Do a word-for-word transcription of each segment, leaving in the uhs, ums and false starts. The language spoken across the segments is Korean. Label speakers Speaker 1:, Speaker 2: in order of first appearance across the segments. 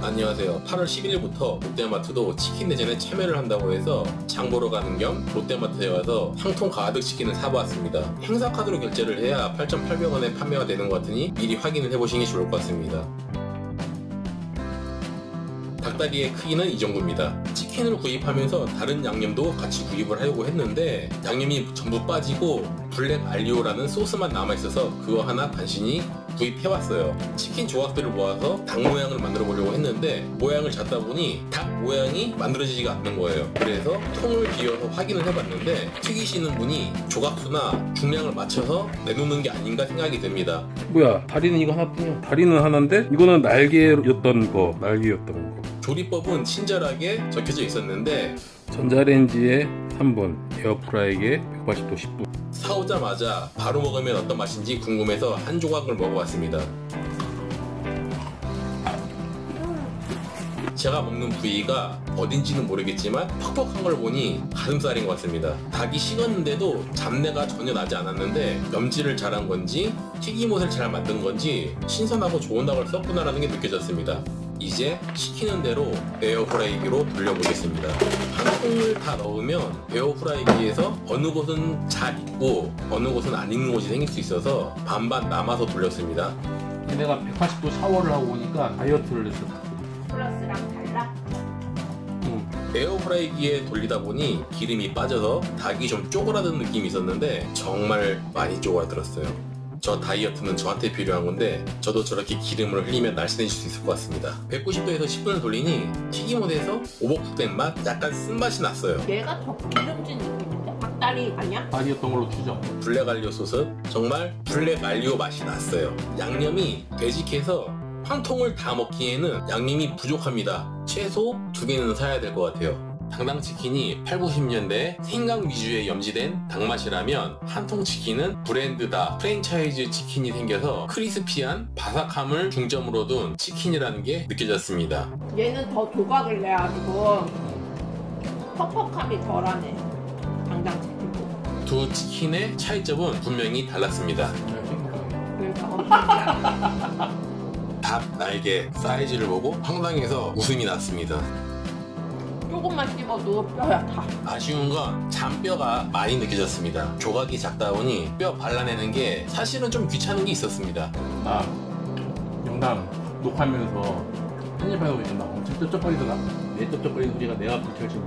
Speaker 1: 안녕하세요. 팔월 십일일부터 롯데마트도 치킨 대전에 참여를 한다고 해서 장 보러 가는 겸 롯데마트에 와서 한 통 가득 치킨을 사보았습니다. 행사카드로 결제를 해야 팔천팔백 원에 판매가 되는 것 같으니 미리 확인을 해보시는 게 좋을 것 같습니다. 닭다리의 크기는 이 정도입니다. 치킨을 구입하면서 다른 양념도 같이 구입을 하려고 했는데 양념이 전부 빠지고 블랙 알리오라는 소스만 남아있어서 그거 하나 간신히 구입해왔어요. 치킨 조각들을 모아서 닭 모양을 만들어 보려고 했는데 모양을 잡다 보니 닭 모양이 만들어지지가 않는 거예요. 그래서 통을 비워서 확인을 해봤는데 튀기시는 분이 조각수나 중량을 맞춰서 내놓는 게 아닌가 생각이 듭니다.
Speaker 2: 뭐야, 다리는 이거 하나뿐이야. 다리는 하나인데 이거는 날개였던 거, 날개였던 거.
Speaker 1: 조리법은 친절하게 적혀져 있었는데
Speaker 2: 전자레인지에 삼 분, 에어프라이기에 백팔십 도 십 분.
Speaker 1: 사오자마자 바로 먹으면 어떤 맛인지 궁금해서 한 조각을 먹어봤습니다. 제가 먹는 부위가 어딘지는 모르겠지만 퍽퍽한 걸 보니 가슴살인 것 같습니다. 닭이 식었는데도 잡내가 전혀 나지 않았는데 염지를 잘한 건지 튀김옷을 잘 만든 건지 신선하고 좋은 닭을 썼구나라는 게 느껴졌습니다. 이제 시키는 대로 에어프라이기로 돌려보겠습니다. 한 통을 다 넣으면 에어프라이기에서 어느 곳은 잘 익고 어느 곳은 안 익는 곳이 생길 수 있어서 반반 남아서 돌렸습니다.
Speaker 2: 내가 백팔십 도 샤워를 하고 오니까 다이어트를 했어.
Speaker 3: 플러스랑 달라?
Speaker 2: 응.
Speaker 1: 에어프라이기에 돌리다 보니 기름이 빠져서 닭이 좀 쪼그라든 느낌이 있었는데 정말 많이 쪼그라들었어요. 저 다이어트는 저한테 필요한 건데 저도 저렇게 기름을 흘리면 날씬해질 수 있을 것 같습니다. 백구십 도에서 십 분을 돌리니 튀김옷에서 오버쿡된 맛, 약간 쓴맛이 났어요.
Speaker 3: 얘가 더 기름진 느낌인데? 닭다리 아니야?
Speaker 2: 다리였던 걸로 추정.
Speaker 1: 블랙 알리오 소스 정말 블랙 알리오 맛이 났어요. 양념이 되직해서 한 통을 다 먹기에는 양념이 부족합니다. 최소 두 개는 사야 될 것 같아요. 당당치킨이 팔, 구십 년대 생강 위주의 염지된 닭맛이라면 한통 치킨은 브랜드다 프랜차이즈 치킨이 생겨서 크리스피한 바삭함을 중점으로 둔 치킨이라는 게 느껴졌습니다.
Speaker 3: 얘는 더 조각을 내가지고 퍽퍽함이 덜하네. 당당치킨보다.
Speaker 1: 두 치킨의 차이점은 분명히 달랐습니다.
Speaker 3: 그래서
Speaker 1: 닭 날개 사이즈를 보고 황당해서 웃음이 났습니다.
Speaker 3: 조금만 씹어도 뼈야 다.
Speaker 1: 아쉬운 건 잔뼈가 많이 느껴졌습니다. 조각이 작다 보니 뼈 발라내는 게 사실은 좀 귀찮은 게 있었습니다.
Speaker 2: 나 영상 녹화하면서 편집하고 있잖아. 엄청 쩝쩝거리더라. 내 쩝쩝거리는 소리가 내가 불쾌할 줄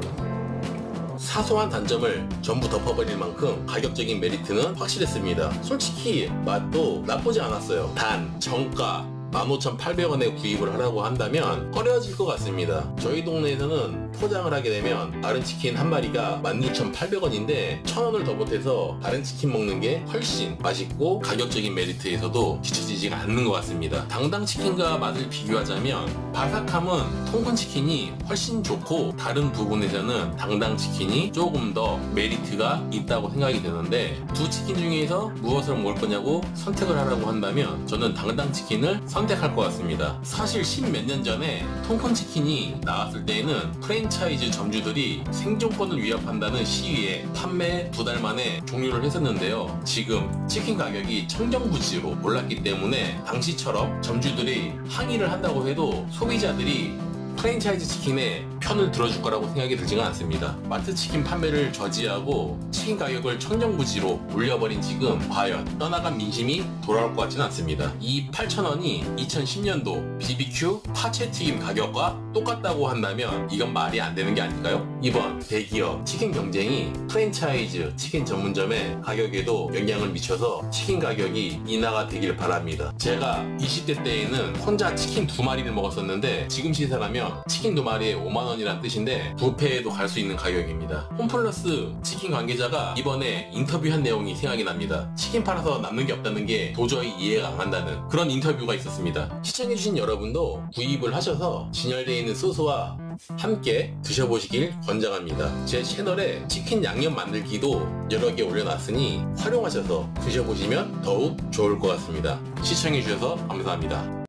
Speaker 2: 몰랐어.
Speaker 1: 사소한 단점을 전부 덮어버릴 만큼 가격적인 메리트는 확실했습니다. 솔직히 맛도 나쁘지 않았어요. 단 정가 만 오천팔백 원에 구입을 하라고 한다면 꺼려질 것 같습니다. 저희 동네에서는 포장을 하게 되면 다른 치킨 한 마리가 만 육천팔백 원인데 천 원을 더 보태서 다른 치킨 먹는 게 훨씬 맛있고 가격적인 메리트에서도 뒤처지지가 않는 것 같습니다. 당당치킨과 맛을 비교하자면 바삭함은 통근치킨이 훨씬 좋고 다른 부분에서는 당당치킨이 조금 더 메리트가 있다고 생각이 드는데 두 치킨 중에서 무엇을 먹을 거냐고 선택을 하라고 한다면 저는 당당치킨을 선택할 것 같습니다. 사실 십몇 년 전에 통콘치킨이 나왔을 때에는 프랜차이즈 점주들이 생존권을 위협한다는 시위에 판매 두 달 만에 종료를 했었는데요. 지금 치킨 가격이 청정부지로 올랐기 때문에 당시처럼 점주들이 항의를 한다고 해도 소비자들이 프랜차이즈 치킨에 편을 들어줄 거라고 생각이 들지가 않습니다. 마트 치킨 판매를 저지하고 치킨 가격을 청정부지로 올려버린 지금 과연 떠나간 민심이 돌아올 것 같지는 않습니다. 이 팔천 원이 이천십 년도 비비큐 파채튀김 가격과 똑같다고 한다면 이건 말이 안 되는 게 아닐까요? 이번 대기업 치킨 경쟁이 프랜차이즈 치킨 전문점의 가격에도 영향을 미쳐서 치킨 가격이 인하가 되길 바랍니다. 제가 이십 대 때에는 혼자 치킨 두 마리를 먹었었는데 지금 시세라면 치킨 두 마리에 오만 원이란 뜻인데 뷔페에도 갈 수 있는 가격입니다. 홈플러스 치킨 관계자가 이번에 인터뷰한 내용이 생각이 납니다. 치킨 팔아서 남는 게 없다는 게 도저히 이해가 안 간다는 그런 인터뷰가 있었습니다. 시청해주신 여러분도 구입을 하셔서 진열되어 있는 소스와 함께 드셔보시길 권장합니다. 제 채널에 치킨 양념 만들기도 여러 개 올려놨으니 활용하셔서 드셔보시면 더욱 좋을 것 같습니다. 시청해주셔서 감사합니다.